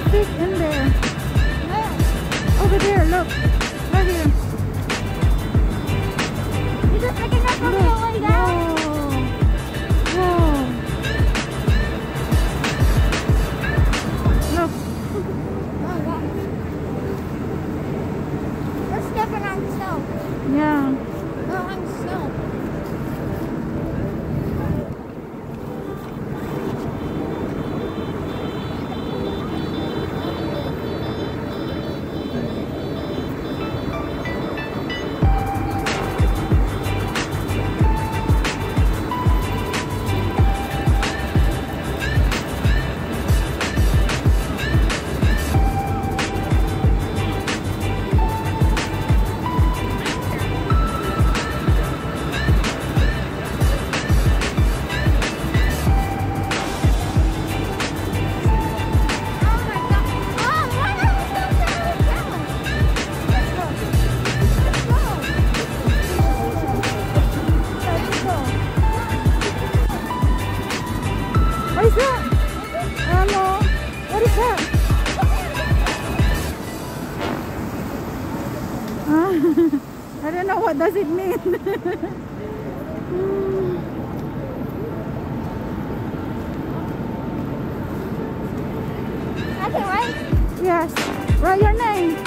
fish in there. Over there, look. Right here. Is it picking up on the way down? Whoa. Look. Oh, wow. We're stepping on snow. Yeah. We're on snow. What is that? Hello? What is that? I don't know, what does it mean? Okay, right? Yes. Write your name.